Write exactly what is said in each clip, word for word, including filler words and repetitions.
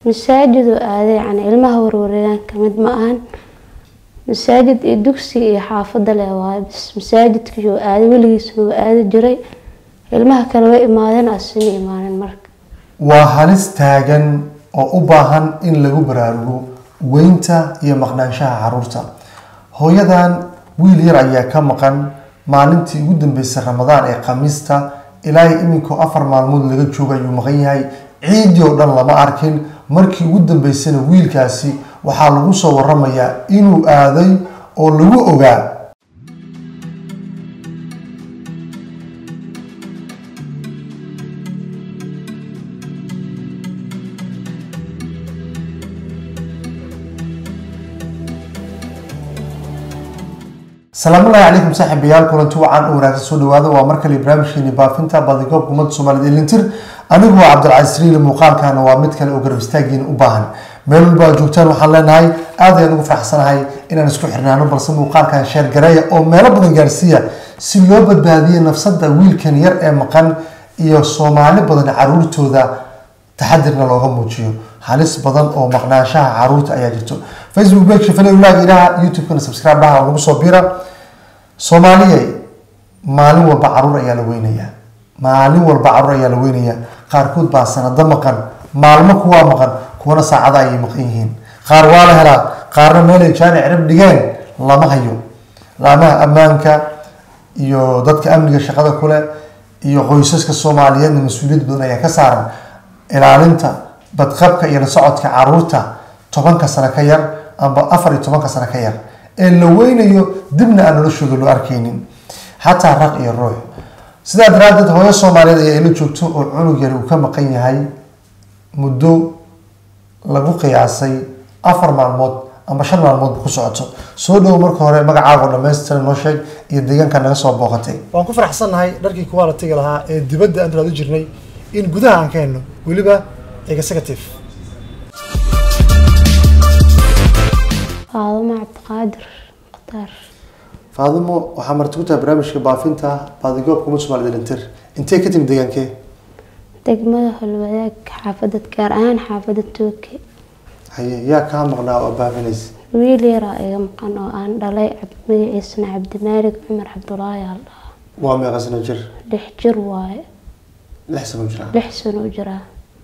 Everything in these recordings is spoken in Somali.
مساجد وآذي يعني علمها وروريان كمد معهن مساجد الدكسي حافظ له بس مساجد كيو آذي ولي يسمو آذي جري علمها كانوا إيمانين أصلي إيمان مرك وهالس تاجن أو أباهن إن لجو برارو وينتا هي مقنعشها عرورتا هو يدان ويل يرعى كم مقن maalintii ugu dambeysay Ramadaan ee Khamiista ilaa iminku afar maalmood laga joogay uu maqan yahay ciid oo dhan lama arkin markii ugu dambeysayna wiilkaasi waxa lagu soo waramayaa inuu aaday oo lagu ogaa السلام الله عليكم صاحب بيال كلنتو عن أوراق السود وهذا ومركز البرامج اللي بافنتا بديكوب كمد سومالي الانتر أنا هو عبد العزيز المقال كان ومد كان أوجر مستاجين وباهن ميل باجوتان وحلنا هاي هذا أنا فرح سنة هاي إن أنا سكوت حرنا نبرس المقال كان شهر جراية أو ميل بدن جارسية سلوبة بهذه النفس ده ويل كان يرأي مكان يا صومالي بدن عرورته ذا تحدرنا لهم وجهه حالس بدن أو مقنعشها عروت أياجته فيسبوك بيك شوفنا ولا إلى يوتيوب كنا سبسكرايب لها ونبص بيرة Soomaaliya maalin walba caruur ayaa la weynaya maalin walba caruur ayaa la weynaya qaarkood baa sanado maqan maalmo kuwa maqan kuwana saacada ay maqan yihiin qaar waa la helaa qaarna meel ay jaan cirib dhigeen lama hayo laamaha ammaanka iyo dadka amniga shaqada kule iyo qoysaska Soomaaliyeed mas'uuliyad badan ayaa ka saaran ilaalinta badqabka iyo la socodka caruurta tobanka sano ka yar amba afar iyo tobanka sano ka yar ee la weynayo dibna aan noloshooda loo arkaynin xataa raq iyo ruux sidaa daraadeed hooyo Soomaaliyeed ayaa ila joogto oo cunug yar uu ka maqan yahay muddo lagu qiyaasay afar maalmood ama shan maalmood ku socoto soo dhow marka hore magacaaga dhameystiran noo sheeg iyo deegaanka naga soo booqatay waan ku faraxsanahay dharkii kuwa la tagi lahaa ee dibadda aan raadi jirnay in gudaha aan ka helno waliba executive فاطمة عبد القادر مختار فاطمة وحمرت كتاب برامج كبافنتا باديكوب كمد سومالي الانتر انتي كتم ديانكي دقمده الولاك حافظة كاران حافظة توكي هيا يا كام مقنع وبافنيس ويلي رأي مقنع أن دلي عبد مي اسمه عبد المالك عمر عبد الله يا الله وامي غسنا جر لحجر واي لحسن وجرا لحسن وجرا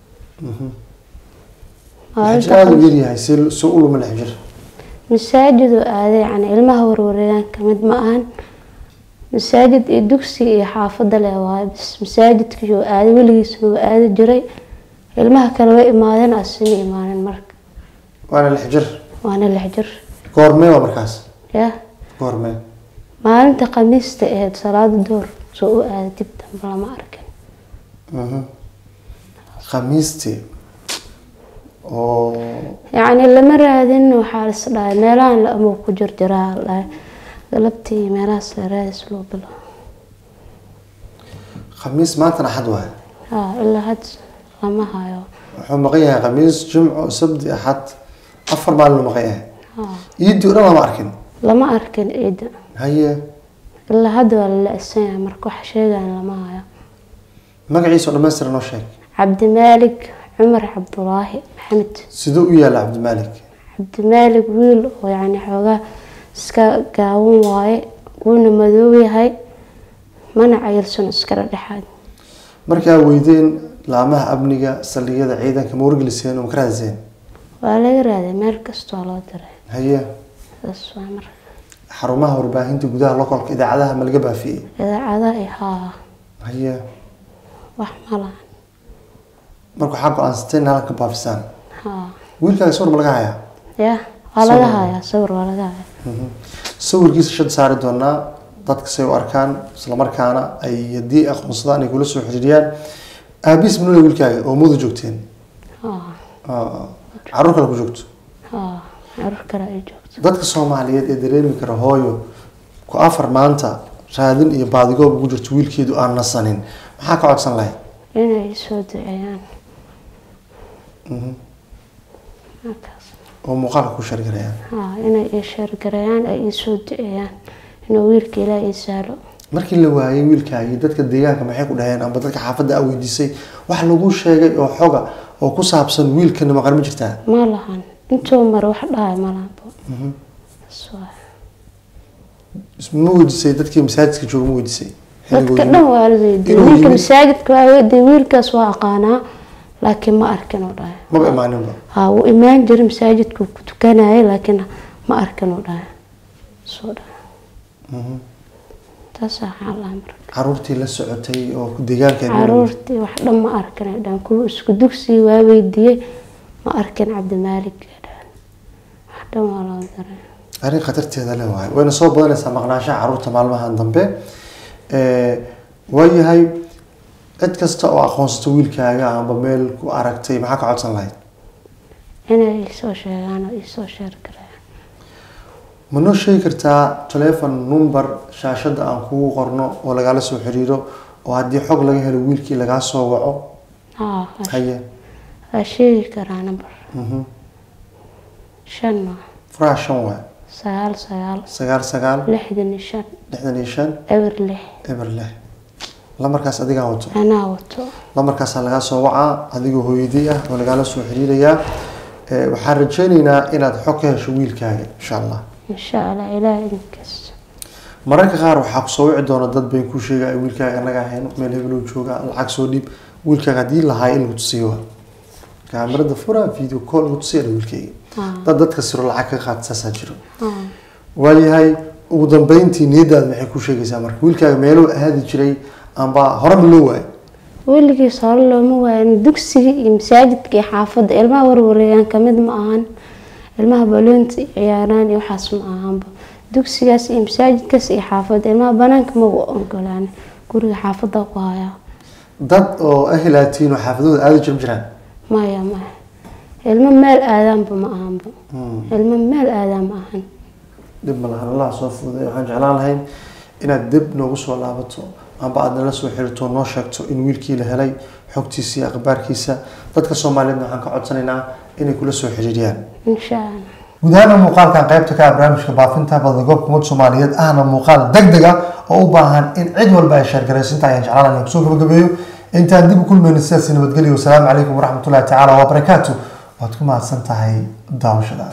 اها حجر ويلي هاي سؤول من الحجر مساجد وآذي يعني علمها وروريان كمد معهن مساجد الدكسي حافظ له بس مساجد كيو آذي ولي يسمو آذي جري علمها كانوا إيمانين أصلي إيمان مرك وأنا الحجر وأنا الحجر كورمي ومركز يا كورمي ما أنت قميص تأهد صلاة الدور سوء آذي تبدأ بلا ما أركن اها خميستي يعني اللي مرة هذين وحارس لا ميلان لا مو كجر جرا لا قلبتي ميراس لراس لو بلا خميس ما تنا حد واحد ها إلا هاد ما هايو حو مقيها خميس جمعة سبت أحد أفر مال مقيها ها يدي ولا ما أركن لا ما أركن إيد هيا إلا هاد ولا السنة مركوح شيء لا ما هايو مقعيس ولا مستر نوشك عبد المالك عمر عبد الله محمد سدو يا عبد المالك عبد المالك ويل ويعني حوجا سكا قاوم واي وين مذوي هاي منع يلسون سكر الحاد مركا ويدين لامها ابنيغا سليده ciidanka moorgaliseen oo karaadeen waa laga raaday meel kasto loo diray haya aswaamar xarumaha warbaahinta gudaha localka idaacadaha ma laga baafiyay idaacadaha ay haa haya wax malaan marka xaq aan steen halka baafisaan ha wiilka sawir ma laga hayaa ya waa laga hayaa sawir waa laga hayaa sawirkiisa shad saari doonaa dadka say u arkaan isla markaana ay yadii aqoonsadaan ay kula soo xiriiriyaan aabis minuu wiilkaaga oo muudu joogteen ha ah caruur kale ku joogto ha caruur kale ay joogto dadka Soomaaliyeed ee dareemi kara hooyo ku afar maanta raadin iyo baadigoob ugu jirto wiilkeedu aan nasanin maxaa ka codsan lahayd inay soo duceeyaan oo muuqaalka ku shargarayaan ha inay ii shargarayaan ay ii soo duceeyaan inuu wiilka Ilaahay ii saalo markii la waayay wiilkaagii dadka deegaanka maxay ku dhaheen amba dadka xaafadda ay weydiisay wax lagu sheegay oo xoga oo ku saabsan wiilkana maqan ma jirtaa ma lahan intuu mar wax dhahay ma lahan isma weydiisay dadkii masaajidka jooga ma weydiisay dadka dhan waa la weydiiyay ninka masaajidka waa weydiiyay wiilkaas waa aqaanaa laakiin ma arkin oo dhahay ma imaaninba haa wuu imaan jiray masaajidka ku tukanayay laakiin ma arkin oo dhahay soo dhahay taas waxaa la amray caruurtii la socotay oo deegaanka caruurtii wax dhan ma arkin dhan kuwa isku dugsi waa weydiiyay ma arkin Cabdimaalik dhan wax dhan waa la daray arrin khatarteeda leh waay wayna soo badanaysaa maqnaanshaha caruurta maalmahan dambe ee waayahay cid kasta oo aqoonsato wiilkaaga amba meel ku aragtay maxaa ka codsan lahayd inay soo sheegaan oo soo sheer karaan ma noo sheegi kartaa telephone number shaashada aan kugu qorno oo lagala soo xiriiro oo haddii xog laga helo wiilkii laga soo waco haa haye waa sheegi karaa number mhm shan فراشون واحد سجال سجال سجال سجال لحد النشان لحد النشان أبر له أبر له لا مركز أديك عوض أنا عوض لا مركز على جالس وعاء أديك هو يديه ولا جالس وحريريا وحرجينا إن تحكي شويل كاجي إن شاء الله إن شاء الله إلى إنكس مرة غار وحق صويع دون الضد بين كل شيء ويل كاجي أنا جاهين ميل هبلو شوجا العكس وديب ويل كاجي دي لهاي اللي تسيوها كاميرا دفورة فيديو كول وتصير ويل كاجي ضد كسر العكس خات سجرو ولي هاي ودن بينتي نيدا maxay ku sheegaysaa marka wiilkaaga meelo aadi jiray amba hore loo waay wiilkii soo looma waan dugsiga iyo masaajidka iyo xaafadda ilmaha warwareeyaan kamid ma ahan ilmaha baloonta ciyaaraan iyo waxaas ma ahanba dugsigaas iyo masaajidkaas iyo xaafadda ilmaha banaanka ma ogolaan guriga xaafadda ku haya dad oo ahlaatiin xaafadooda aadi jiraan maya ma ilma meel aadaanba ma ahanba ilma meel aadaan ma ahan dib malahan Allah soo fuuday waxaan jeclaan lahayn inaad dib noogu soo laabato amba aad nala soo xirto noo sheegto in wiilkii la helay xogtiisa iyo akhbaarkiisa dadka Soomaaliyeed waxaan ka codsanaynaa inay kula soo xiriiriyaan insha Allah gudaha muuqaalkan qaybta ka barnaamijka baafinta badagoob kumad Soomaaliyeed ahna muuqaal degdeg ah oo u baahan in cid walba ay share gareysantaa ayaan jeclaan lahayn soo gabagabeeyo intaan dib u kulmayno sidaas nabadgelyo wassalaamu calaykum waraxmatullaahi tacaala wa barakaatuh waad ku mahadsan tahay daawashada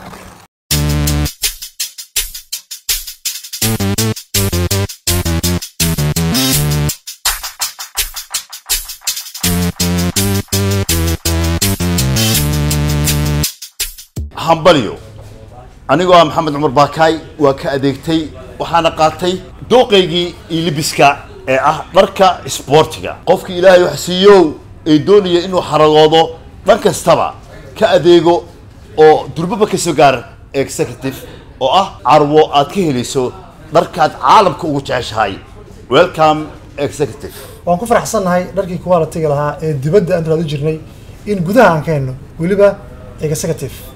hambalyo anigoo ah maxamed cumar baakaay waa ka adeegtay waxaana qaatay dooqaygii iyo libiska ee ah dharka isboortiga qofkii ilaahay wax siiyo ay doonaya inuu xaragoodo dhan kastaba ka adeego oo durbaba ka soo gaar executive oo ah carwo aad ka helayso dharkaad caalamka ugu jeceshahay welcome executive waan ku faraxsanahay dharkii quality lahaa ee dibadda aan raadi jirnay in gudaha aan ka helno waliba executive